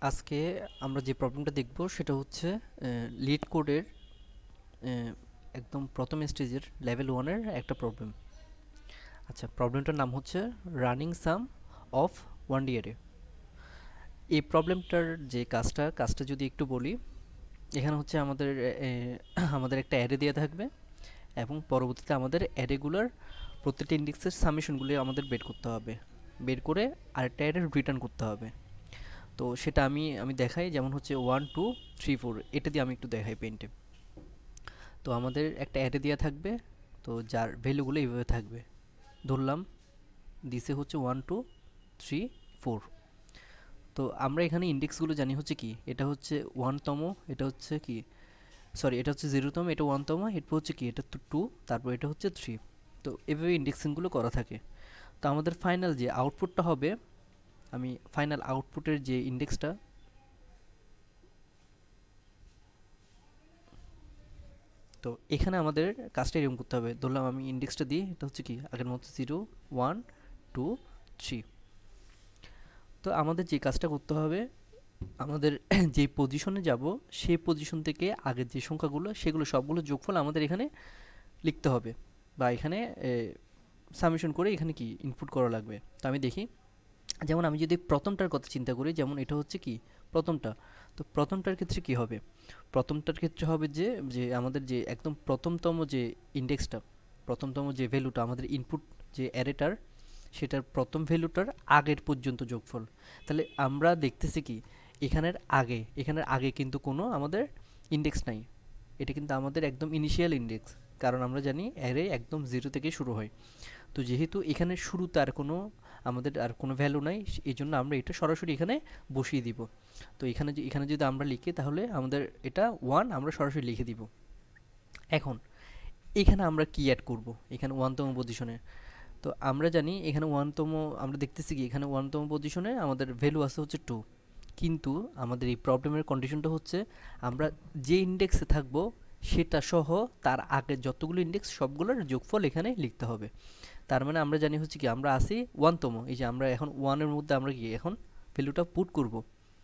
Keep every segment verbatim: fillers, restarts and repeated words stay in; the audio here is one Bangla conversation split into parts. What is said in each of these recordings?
আজকে আমরা যে প্রবলেমটা দেখব সেটা হচ্ছে লিড কোডের একদম প্রথম স্টেজের লেভেল ওয়ানের একটা প্রবলেম। আচ্ছা, প্রবলেমটার নাম হচ্ছে running sum of one d array. এই প্রবলেমটার যে কাজটা কাজটা যদি একটু বলি, এখানে হচ্ছে আমাদের এ, আমাদের একটা অ্যারে দেওয়া থাকবে এবং পরবর্তীতে আমাদের অ্যারেগুলার প্রত্যেকটা ইন্ডেক্সের সামেশনগুলি আমাদের বের করতে হবে, বের করে আরেকটা অ্যারে রিটার্ন করতে হবে। তো সেটা আমি আমি দেখাই, যেমন হচ্ছে ওয়ান টু থ্রি ফোর, এটা দিয়ে আমি একটু দেখাই পেন্টে। তো আমাদের একটা অ্যারে দেওয়া থাকবে, তো যার ভ্যালুগুলো এইভাবে থাকবে। ধরলাম দিছে হচ্ছে ওয়ান টু থ্রি ফোর। তো আমরা এখানে ইন্ডেক্সগুলো জানি হচ্ছে কি, এটা হচ্ছে ওয়ানতম, এটা হচ্ছে কি, সরি এটা হচ্ছে জিরোতম, এটা ওয়ানতম, এরপর হচ্ছে কি, এটা তো টু, তারপর এটা হচ্ছে থ্রি। তো এভাবে ইন্ডেক্সিংগুলো করা থাকে। তো আমাদের ফাইনাল যে আউটপুটটা হবে, আমি ফাইনাল আউটপুটের যে ইন্ডেক্সটা, তো এখানে আমাদের কাজটা এরকম করতে হবে। ধরলাম আমি ইন্ডেক্সটা দিই, এটা হচ্ছে কি আগের মতো জিরো ওয়ান টু থ্রি। তো আমাদের যে কাজটা করতে হবে, আমাদের যে পজিশনে যাব সেই পজিশন থেকে আগের যে সংখ্যাগুলো সেগুলো সবগুলো যোগফল আমাদের এখানে লিখতে হবে, বা এখানে সামেশন করে এখানে কি ইনপুট করা লাগবে। তো আমি দেখি, যেমন আমি যদি প্রথমটার কথা চিন্তা করি, যেমন এটা হচ্ছে কি প্রথমটা, তো প্রথমটার ক্ষেত্রে কি হবে, প্রথমটার ক্ষেত্রে হবে যে যে আমাদের যে একদম প্রথমতম যে ইন্ডেক্সটা, প্রথমতম যে ভ্যালুটা আমাদের ইনপুট যে অ্যারেটার, সেটার প্রথম ভ্যালুটার আগের পর্যন্ত যোগফল। তাহলে আমরা দেখতেছি কি, এখানের আগে এখানের আগে কিন্তু কোনো আমাদের ইন্ডেক্স নাই, এটা কিন্তু আমাদের একদম ইনিশিয়াল ইন্ডেক্স, কারণ আমরা জানি অ্যারে একদম জিরো থেকে শুরু হয়। তো যেহেতু এখানে শুরুতে আর কোনো আমাদের আর কোনো ভ্যালু নাই, এই জন্য আমরা এটা সরাসরি এখানে বসিয়ে দিব। তো এখানে এখানে যদি আমরা লিখি তাহলে আমাদের এটা ওয়ান আমরা সরাসরি লিখে দিব। এখন এখানে আমরা কি অ্যাড করব, এখানে ওয়ানতম পজিশনে, তো আমরা জানি এখানে ওয়ানতম, আমরা দেখতেছি কি এখানে ওয়ানতম পজিশনে আমাদের ভ্যালু আছে হচ্ছে টু। কিন্তু আমাদের এই প্রবলেমের কন্ডিশনটা হচ্ছে, আমরা যে ইন্ডেক্সে থাকব সেটা সহ তার আগের যতগুলো ইন্ডেক্স সবগুলোর যোগফল এখানে লিখতে হবে। তার মানে আমরা জানি হচ্ছে কি আমরা আসি ওয়ানতম, এই যে আমরা এখন ওয়ানের মধ্যে আমরা কি এখন ভ্যালুটা পুট করব।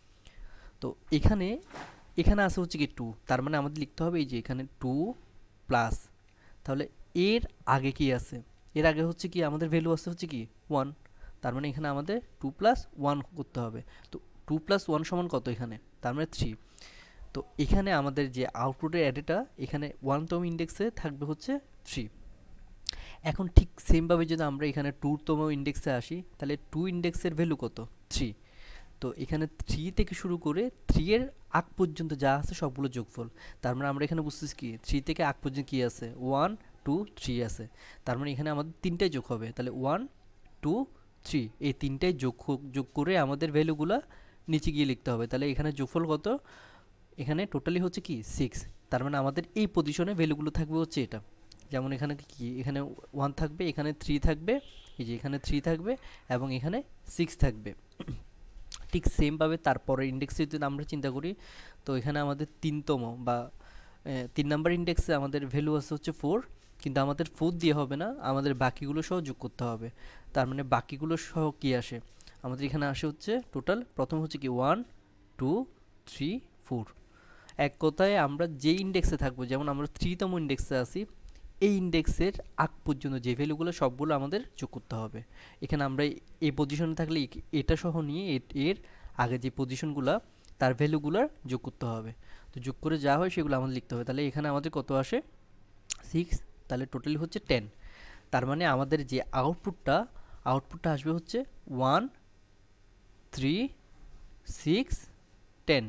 তো এখানে এখানে আছে হচ্ছে কি টু, তার মানে আমাদের লিখতে হবে এই যে এখানে টু প্লাস, তাহলে এর আগে কি আছে, এর আগে হচ্ছে কি আমাদের ভ্যালু আছে হচ্ছে কি ওয়ান, তার মানে এখানে আমাদের টু প্লাস ওয়ান করতে হবে। তো টু প্লাস ওয়ান সমান কত এখানে, তার মানে থ্রি। তো এখানে আমাদের যে আউটপুটের অ্যাডেটা এখানে ওয়ানতম ইন্ডেক্সে থাকবে হচ্ছে থ্রি। এখন ঠিক সেমভাবে যদি আমরা এখানে টুতম ইন্ডেক্সে আসি, তাহলে টু ইন্ডেক্সের ভ্যালু কত, থ্রি। তো এখানে থ্রি থেকে শুরু করে থ্রি এর আগ পর্যন্ত যা আছে সবগুলো যোগফল। তার মানে আমরা এখানে বুঝতেছি কি থ্রি থেকে আগ পর্যন্ত কি আছে, ওয়ান টু থ্রি আছে। তার মানে এখানে আমাদের তিনটাই যোগ হবে, তাহলে ওয়ান টু থ্রি, এই তিনটাই যোগ যোগ করে আমাদের ভ্যালুগুলো নিচে গিয়ে লিখতে হবে। তাহলে এখানে যোগফল কত, এখানে টোটালি হচ্ছে কি সিক্স। তার মানে আমাদের এই পজিশনে ভ্যালুগুলো থাকবে হচ্ছে এটা, যেমন এখানে কি এখানে ওয়ান থাকবে, এখানে থ্রি থাকবে, এই যে এখানে থ্রি থাকবে এবং এখানে সিক্স থাকবে। ঠিক সেমভাবে তারপরে ইন্ডেক্সে যদি আমরা চিন্তা করি, তো এখানে আমাদের তিনতম বা তিন নাম্বার ইন্ডেক্সে আমাদের ভ্যালু আছে হচ্ছে ফোর, কিন্তু আমাদের ফোর দিয়ে হবে না, আমাদের বাকিগুলো সহ যোগ করতে হবে। তার মানে বাকিগুলো সহ কি আসে, আমাদের এখানে আসে হচ্ছে টোটাল প্রথম হচ্ছে কি ওয়ান টু থ্রি ফোর। এক কথায় আমরা যে ইন্ডেক্সে থাকবো, যেমন আমরা থ্রিতম ইন্ডেক্সে আছি, এই ইন্ডেক্সের আগ পর্যন্ত যে ভ্যালুগুলো সবগুলো আমাদের যোগ করতে হবে। এখানে আমরা এই পজিশনে থাকলে এটা সহ নিয়ে এর আগে যে পজিশনগুলো তার ভ্যালুগুলোর যোগ করতে হবে। তো যোগ করে যা হয় সেগুলো আমাদের লিখতে হবে। তাহলে এখানে আমাদের কত আসে, সিক্স, তাহলে টোটালি হচ্ছে টেন। তার মানে আমাদের যে আউটপুটটা আউটপুটটা আসবে হচ্ছে ওয়ান থ্রি সিক্স টেন।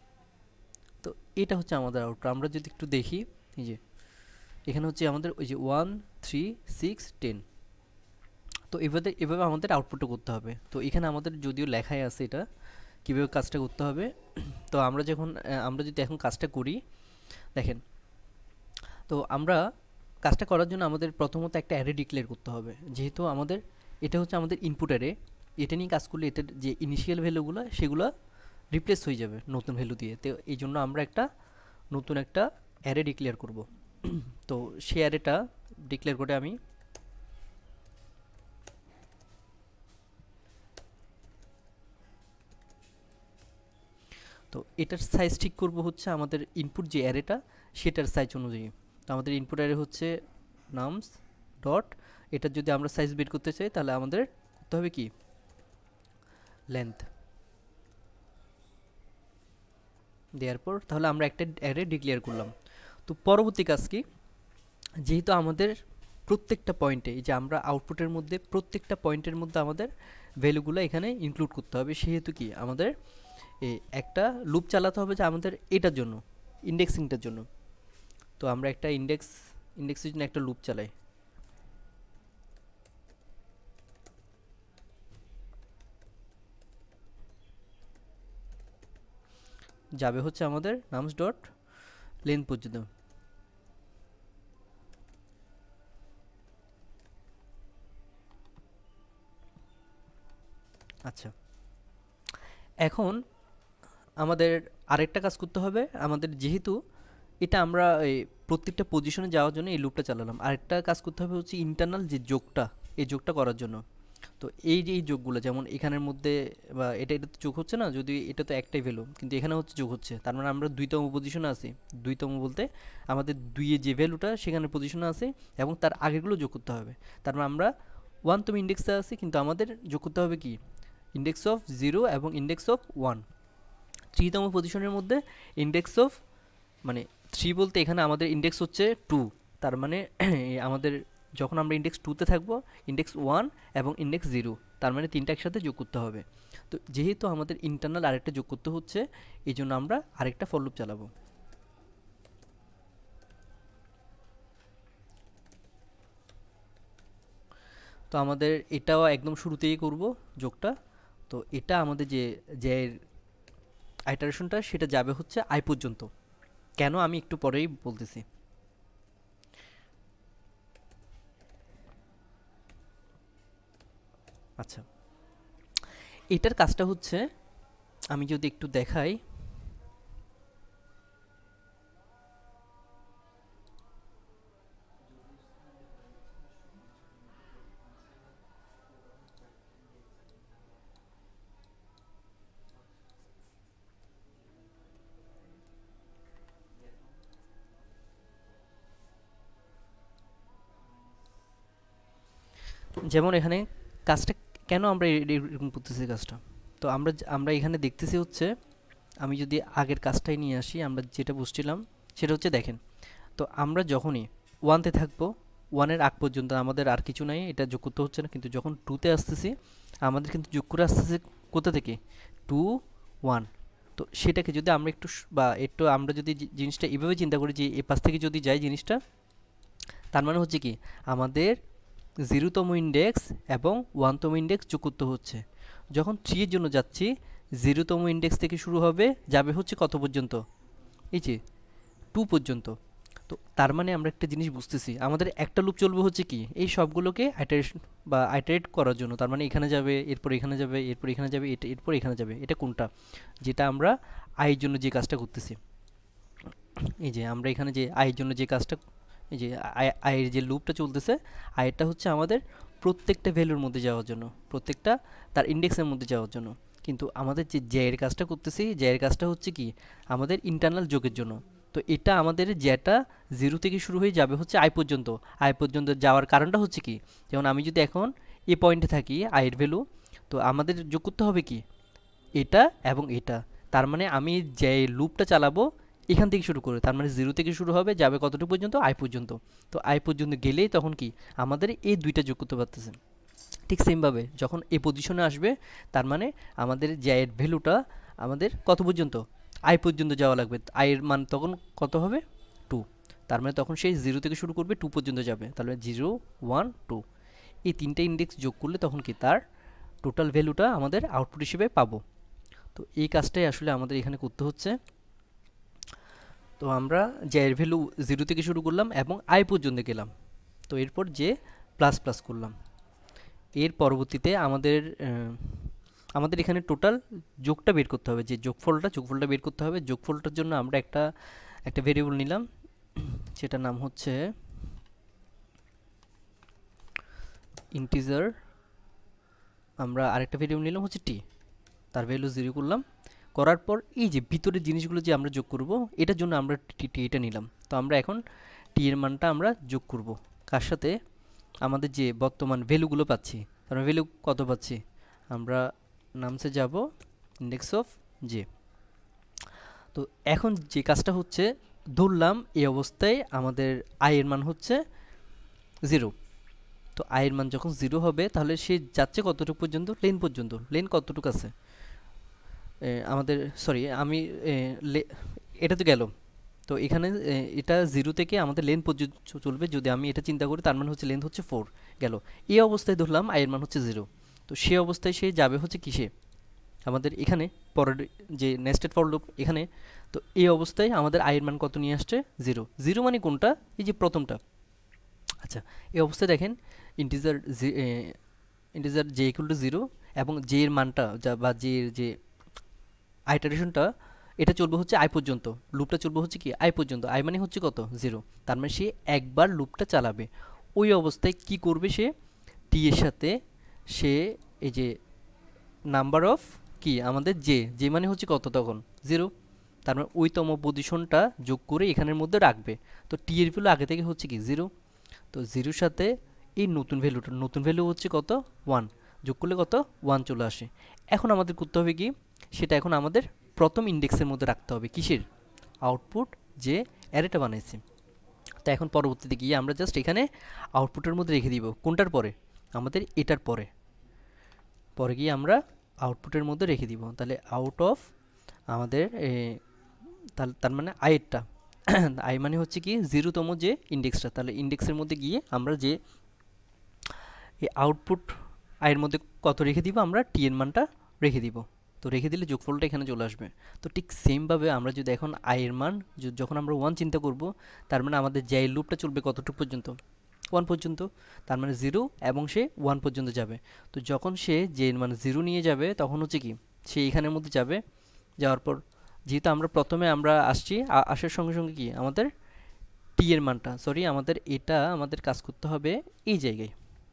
তো এটা হচ্ছে আমাদের আউটপুট। আমরা যদি একটু দেখি, এই যে এখানে হচ্ছে আমাদের ওই যে ওয়ান থ্রি সিক্স টেন। তো এভাবে এভাবে আমাদের আউটপুটটা করতে হবে। তো এখানে আমাদের যদিও লেখাই আছে এটা কীভাবে কাজটা করতে হবে। তো আমরা যখন আমরা যদি এখন কাজটা করি, দেখেন, তো আমরা কাজটা করার জন্য আমাদের প্রথমত একটা অ্যারে ডিক্লেয়ার করতে হবে। যেহেতু আমাদের এটা হচ্ছে আমাদের ইনপুট অ্যারে, এটা নিয়ে কাজ করলে এটার যে ইনিশিয়াল ভ্যালুগুলো সেগুলো রিপ্লেস হয়ে যাবে নতুন ভ্যালু দিয়ে। তো এই জন্য আমরা একটা নতুন একটা অ্যারে ডিক্লেয়ার করব। তো সেই অ্যারেটা ডিক্লেয়ার করে আমি তো এটার সাইজ ঠিক করব হচ্ছে আমাদের ইনপুট যে অ্যারেটা সেটার সাইজ অনুযায়ী। তো আমাদের ইনপুট অ্যারে হচ্ছে নামস ডট, এটা যদি আমরা সাইজ বের করতে চাই তাহলে আমাদের করতে হবে কি লেন্থ দেওয়ার পর তাহলে আমরা একটা অ্যারে ডিক্লেয়ার করলাম। তো পরবর্তী কাজ কি, যেহেতু আমাদের প্রত্যেকটা পয়েন্টে এই যে আমরা আউটপুটের মধ্যে প্রত্যেকটা পয়েন্টের মধ্যে আমাদের ভ্যালুগুলো এখানে ইনক্লুড করতে হবে, সেহেতু কি আমাদের এই একটা লুপ চালাতে হবে যে আমাদের এটার জন্য ইন্ডেক্সিংটার জন্য। তো আমরা একটা ইন্ডেক্স ইন্ডেক্সের জন্য একটা লুপ চালাই। যাবে হচ্ছে আমাদের নামস ডট লেন্থ পর্যন্ত। আচ্ছা, এখন আমাদের আরেকটা কাজ করতে হবে। আমাদের যেহেতু এটা আমরা এই প্রত্যেকটা পজিশনে যাওয়ার জন্য এই লুপটা চালালাম, আরেকটা কাজ করতে হবে হচ্ছে ইন্টারনাল যে যোগটা, এই যোগটা করার জন্য। তো এই যে এই যোগগুলো যেমন এখানের মধ্যে বা এটা এটা তো যোগ হচ্ছে না, যদি এটা তো একটাই ভ্যালু কিন্তু এখানে হচ্ছে যোগ হচ্ছে, তার মানে আমরা দুইতম পজিশনে আছি। দুইতম বলতে আমাদের দুইয়ে যে ভ্যালুটা সেখানে পজিশনে আছে এবং তার আগেরগুলো যোগ করতে হবে। তার মানে আমরা ওয়ানতম ইন্ডেক্সে আছি কিন্তু আমাদের যোগ করতে হবে কি ইন্ডেক্স অফ জিরো এবং ইন্ডেক্স অফ ওয়ান। থ্রিতম পজিশনের মধ্যে ইন্ডেক্স অফ মানে থ্রি বলতে এখানে আমাদের ইন্ডেক্স হচ্ছে টু, তার মানে আমাদের যখন আমরা ইন্ডেক্স টুতে থাকবো ইন্ডেক্স ওয়ান এবং ইন্ডেক্স জিরো, তার মানে তিনটা একসাথে যোগ করতে হবে। তো যেহেতু আমাদের ইন্টারনাল আরেকটা যোগ করতে হচ্ছে এই জন্য আমরা আরেকটা ফর লুপ চালাবো। তো আমাদের এটাও একদম শুরুতেই করব যোগটা। তো এটা আমাদের যে যে আইটারেশনটা সেটা যাবে হচ্ছে আই পর্যন্ত। কেন আমি একটু পরেই বলতেছি। আচ্ছা, এটার কাজটা হচ্ছে আমি যদি একটু দেখাই, যেমন এখানে কাজটা কেন আমরা এ- এরকম করতেছি কাজটা। তো আমরা আমরা এখানে দেখতেছি হচ্ছে, আমি যদি আগের কাজটাই নিয়ে আসি, আমরা যেটা বুঝছিলাম সেটা হচ্ছে দেখেন, তো আমরা যখনই ওয়ানতে থাকবো ওয়ানের আগ পর্যন্ত আমাদের আর কিছু নাই, এটা যোগ করতে হচ্ছে না। কিন্তু যখন টুতে আসতেছি আমাদের কিন্তু যোগ করে আসতেছে কোথা থেকে, টু ওয়ান। তো সেটাকে যদি আমরা একটু স- বা একটু আমরা যদি জি- জিনিসটা এভাবে চিন্তা করি যে এ পাশ থেকে যদি যাই জিনিসটা, তার মানে হচ্ছে কি আমাদের জিরোতম ইন্ডেক্স এবং ওয়ানতম ইন্ডেক্স যোগ করতে হচ্ছে। যখন থ্রি এর জন্য যাচ্ছি জিরোতম ইন্ডেক্স থেকে শুরু হবে, যাবে হচ্ছে কত পর্যন্ত, এই যে টু পর্যন্ত। তো তার মানে আমরা একটা জিনিস বুঝতেছি, আমাদের একটা লুপ চলবে হচ্ছে কি এই সবগুলোকে আইটারেশন বা আইটারেট করার জন্য। তার মানে এখানে যাবে, এরপর এখানে যাবে, এরপর এখানে যাবে, এটা এরপর এখানে যাবে। এটা কোনটা, যেটা আমরা আয়ের জন্য যে কাজটা করতেছি, এই যে আমরা এখানে যে আয়ের জন্য যে কাজটা, এই যে আয়- আয়ের যে লুপটা চলতেছে, আয়েরটা হচ্ছে আমাদের প্রত্যেকটা ভ্যালুর মধ্যে যাওয়ার জন্য, প্রত্যেকটা তার ইন্ডেক্সের মধ্যে যাওয়ার জন্য। কিন্তু আমাদের যে জ্যায়ের কাজটা করতেছি, জ্যায়ের কাজটা হচ্ছে কি আমাদের ইন্টারনাল যোগের জন্য। তো এটা আমাদের জ্যাটা জিরো থেকে শুরু হয়ে যাবে হচ্ছে আই পর্যন্ত। আই পর্যন্ত যাওয়ার কারণটা হচ্ছে কি, যেমন আমি যদি এখন এ পয়েন্টে থাকি আয়ের ভ্যালু, তো আমাদের যোগ করতে হবে কি এটা এবং এটা। তার মানে আমি যে লুপটা চালাবো এখান থেকে শুরু করে, তার মানে জিরো থেকে শুরু হবে, যাবে কতটুকু পর্যন্ত, আই পর্যন্ত। তো আই পর্যন্ত গেলেই তখন কি আমাদের এই দুইটা যোগ করতে পারতেছে। ঠিক সেমভাবে যখন এই পজিশনে আসবে, তার মানে আমাদের যে আয়ের ভ্যালুটা আমাদের কত পর্যন্ত, আই পর্যন্ত যাওয়া লাগবে। আয়ের মান তখন কত হবে, টু। তার মানে তখন সেই জিরো থেকে শুরু করবে, টু পর্যন্ত যাবে। তাহলে জিরো ওয়ান টু, এই তিনটা ইন্ডেক্স যোগ করলে তখন কি তার টোটাল ভ্যালুটা আমাদের আউটপুট হিসেবে পাবো। তো এই কাজটাই আসলে আমাদের এখানে করতে হচ্ছে। তো আমরা যে এর ভ্যালু জিরো থেকে শুরু করলাম এবং আই পর্যন্ত গেলাম, তো এরপর যে প্লাস প্লাস করলাম। এর পরবর্তীতে আমাদের আহ, আমাদের এখানে টোটাল যোগটা বের করতে হবে, যে যোগফলটা যোগফলটা বের করতে হবে। যোগফলটার জন্য আমরা একটা একটা ভেরিয়েবল নিলাম, যেটার নাম হচ্ছে ইন্টিজার। আমরা আরেকটা ভেরিয়েবল নিলাম হচ্ছে টি, তার ভ্যালু জিরো করলাম, করার পর এই যে ভিতরের জিনিসগুলো যে আমরা যোগ করব, এটার জন্য আমরা টি টি এটা নিলাম। তো আমরা এখন টি এর মানটা আমরা যোগ করব কার সাথে, আমাদের যে বর্তমান ভ্যালুগুলো পাচ্ছি, তার ভ্যালু কত পাচ্ছি, আমরা নামসে যাব ইন্ডেক্স অফ জে। তো এখন যে কাজটা হচ্ছে, ধরলাম এই অবস্থায় আমাদের আই এর মান হচ্ছে জিরো। তো আই এর মান যখন জিরো হবে তাহলে সে যাচ্ছে কতটুকু পর্যন্ত, লেন পর্যন্ত। লেন কতটুকু আছে এ, আমাদের, সরি আমি এ, লে- এটা তো গেল। তো এখানে এ, এটা জিরো থেকে আমাদের লেন পর্যন্ত চলবে। যদি আমি এটা চিন্তা করি, তার মানে হচ্ছে লেন্থ হচ্ছে ফোর গেল। এই অবস্থায় ধরলাম আই এর মান হচ্ছে জিরো। তো সে অবস্থায় সে যাবে হচ্ছে কিসে, আমাদের এখানে পরের যে নেস্টেড ফর লুপ এখানে। তো এই অবস্থায় আমাদের আই এর মান কত নিয়ে আসছে, জিরো। জিরো মানে কোনটা, এই যে প্রথমটা। আচ্ছা, এই অবস্থায় দেখেন integer integer j equal to zero, এবং জে এর মানটা যা বা জে এর যে আইটারেশনটা, এটা চলবে হচ্ছে আই পর্যন্ত। লুপটা চলবে হচ্ছে কি আই পর্যন্ত। আই মানে হচ্ছে কত, জিরো। তার মানে সে একবার লুপটা চালাবে। ওই অবস্থায় কি করবে সে, টি এর সাথে সে এই যে নাম্বার অফ কি আমাদের জে, জে মানে হচ্ছে কত তখন, জিরো। তার মানে ওইতম পজিশনটা যোগ করে এখানের মধ্যে রাখবে। তো টি এর ভ্যালু আগে থেকে হচ্ছে কি জিরো। তো জিরোর সাথে এই নতুন ভ্যালুটা, নতুন ভ্যালু হচ্ছে কত, ওয়ান। যোগ করলে কত, ওয়ান চলে আসে। এখন আমাদের করতে হবে কি, সেটা এখন আমাদের প্রথম ইন্ডেক্সের মধ্যে রাখতে হবে। কিসের, আউটপুট যে অ্যারেটা বানাইছি। তো এখন পরবর্তীতে গিয়ে আমরা জাস্ট এখানে আউটপুটের মধ্যে রেখে দিব। কোনটার পরে, আমাদের এটার পরে। পরে গিয়ে আমরা আউটপুটের মধ্যে রেখে দিব। তাহলে আউট অফ আমাদের এ, তার তার মানে আইয়েরটা, আই মানে হচ্ছে কি জিরোতম যে ইন্ডেক্সটা। তাহলে ইন্ডেক্সের মধ্যে গিয়ে আমরা যে এই আউটপুট আয়ের মধ্যে কত রেখে দিব, আমরা টি এর মানটা রেখে দিব। তো রেখে দিলে যোগফলটা এখানে চলে আসবে। তো ঠিক সেমভাবে আমরা যদি এখন আয়ের মান য- যখন আমরা ওয়ান চিন্তা করব, তার মানে আমাদের যে লুপটা চলবে কতটুকু পর্যন্ত, ওয়ান পর্যন্ত। তার মানে জিরো, এবং সে ওয়ান পর্যন্ত যাবে। তো যখন সে যে মানে জিরো নিয়ে যাবে, তখন হচ্ছে কি সে এখানের মধ্যে যাবে। যাওয়ার পর যেহেতু আমরা প্রথমে আমরা আসছি, আ- আসার সঙ্গে সঙ্গে কি আমাদের টি এর মানটা, সরি আমাদের এটা আমাদের কাজ করতে হবে এই জায়গায়।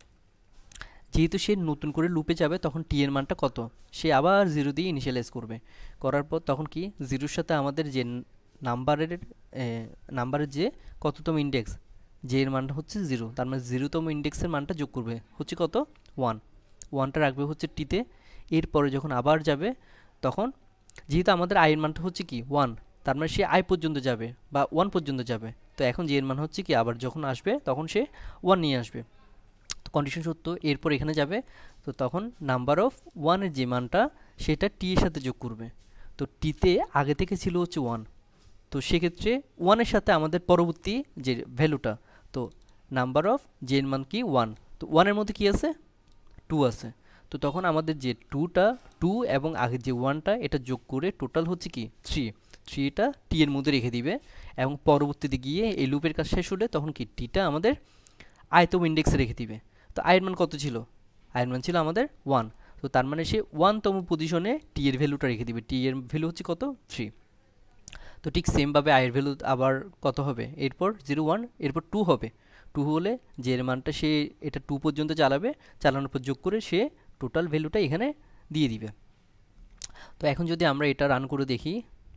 যেহেতু সে নতুন করে লুপে যাবে, তখন টি এর মানটা কত, সে আবার জিরো দিয়ে ইনিশিয়ালাইজ করবে। করার পর তখন কি জিরোর সাথে আমাদের যে নাম্বারের নাম্বারের যে কততম ইন্ডেক্স, যে এর মানটা হচ্ছে জিরো। তার মানে জিরোতম ইন্ডেক্সের মানটা যোগ করবে হচ্ছে কত, ওয়ান। ওয়ানটা রাখবে হচ্ছে টিতে। এরপরে যখন আবার যাবে, তখন যেহেতু আমাদের আই এর মানটা হচ্ছে কি ওয়ান, তার মানে সে আই পর্যন্ত যাবে বা ওয়ান পর্যন্ত যাবে। তো এখন যে এর মান হচ্ছে কি, আবার যখন আসবে তখন সে ওয়ান নিয়ে আসবে। কন্ডিশন সত্য। এরপর এখানে যাবে, তো তখন নাম্বার অফ ওয়ানের যে মানটা, সেটা টি এর সাথে যোগ করবে। তো টিতে আগে থেকে ছিল হচ্ছে ওয়ান। তো সেক্ষেত্রে ওয়ানের সাথে আমাদের পরবর্তী যে ভ্যালুটা, তো নাম্বার অফ যে এর মান কি ওয়ান। তো ওয়ানের মধ্যে কি আছে, টু আছে। তো তখন আমাদের যে টুটা, টু এবং আগের যে ওয়ানটা, এটা যোগ করে টোটাল হচ্ছে কি থ্রি। থ্রিটা টি এর মধ্যে রেখে দিবে, এবং পরবর্তীতে গিয়ে এই লুপের কাজ শেষ হলে তখন কি টিটা আমাদের আয়তম ইন্ডেক্সে রেখে দিবে। তো আয়ের মান কত ছিল, আয়ের মান ছিল আমাদের ওয়ান। তো তার মানে সে ওয়ানতম পজিশনে টি এর ভ্যালুটা রেখে দিবে। টি এর ভ্যালু হচ্ছে কত, থ্রি। তো ঠিক সেমভাবে আয়ের ভ্যালু আবার কত হবে, এরপর জিরো ওয়ান, এরপর টু হবে। টু হলে যে এর মানটা সে এটা টু পর্যন্ত চালাবে, চালানোর পর যোগ করে সে টোটাল ভ্যালুটা এখানে দিয়ে দিবে। তো এখন যদি আমরা এটা রান করে দেখি,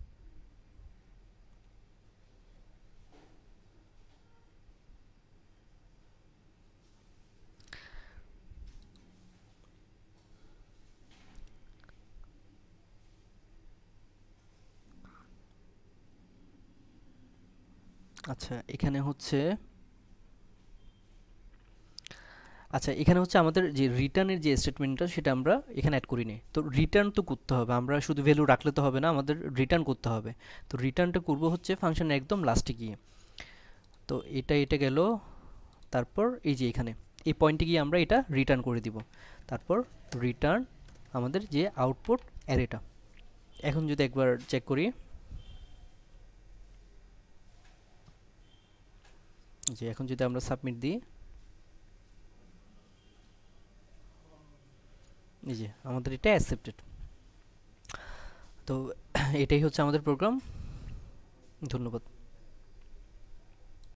আচ্ছা এখানে হচ্ছে, আচ্ছা এখানে হচ্ছে আমাদের যে রিটার্নের যে স্টেটমেন্টটা, সেটা আমরা এখানে অ্যাড করিনি। তো রিটার্ন তো করতে হবে, আমরা শুধু ভ্যালু রাখলে তো হবে না, আমাদের রিটার্ন করতে হবে। তো রিটার্নটা করবো হচ্ছে ফাংশনের একদম লাস্টে গিয়ে। তো এটা এটা গেল, তারপর এই যে এখানে এই পয়েন্টে গিয়ে আমরা এটা রিটার্ন করে দিব। তারপর রিটার্ন আমাদের যে আউটপুট অ্যারেটা। এখন যদি একবার চেক করি, যে এখন যদি আমরা সাবমিট দিই, এই যে আমাদের এটা অ্যাকসেপ্টেড। তো এটাই হচ্ছে আমাদের প্রোগ্রাম। ধন্যবাদ।